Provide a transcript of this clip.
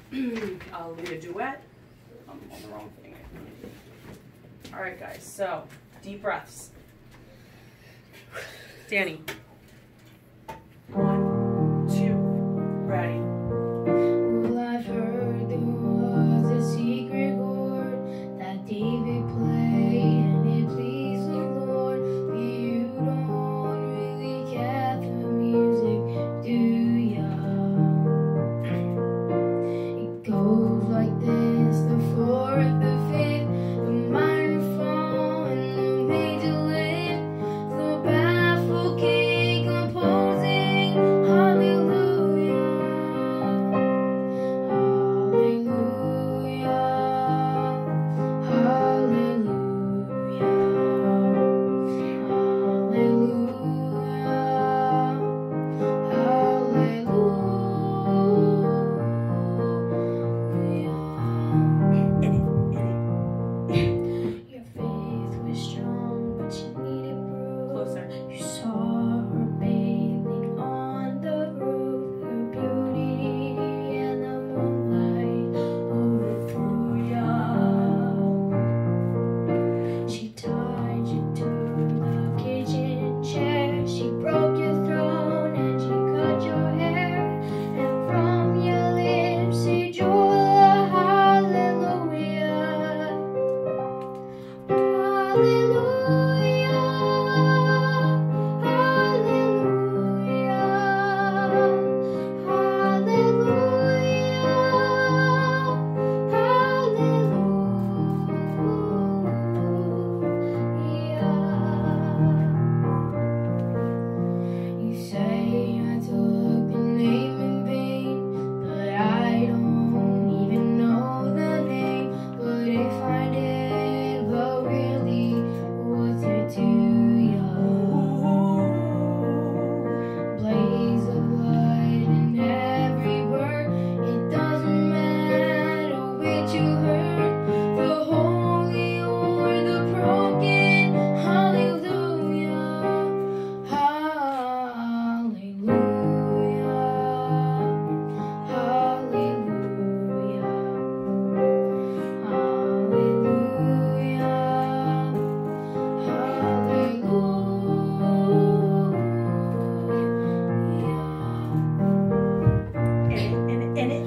I'll lead a duet. I'm on the wrong thing. All right, guys. So deep breaths. Danny. 1, 2, ready. Well, I've heard there was a secret chord that David played and it pleased the Lord. But you don't really care for music, do ya? It goes like this: the fourth, the fifth, the minor fall, and the major lift. The baffled king composing hallelujah. Your faith was strong, but you needed proof. Closer. You saw her bathing on the roof, her beauty and the moonlight overthrew ya. She tied you to the kitchen chair, she broke your throne and she cut your hair, and from your lips she drew a hallelujah. Hallelujah, hallelujah, hallelujah. You say I took the name in vain, but I don't even know the name. But if I did, what really was it to you? Blaze of light in every word, it doesn't matter which you heard, the holy or the broken. Hallelujah, hallelujah, hallelujah, hallelujah. In it.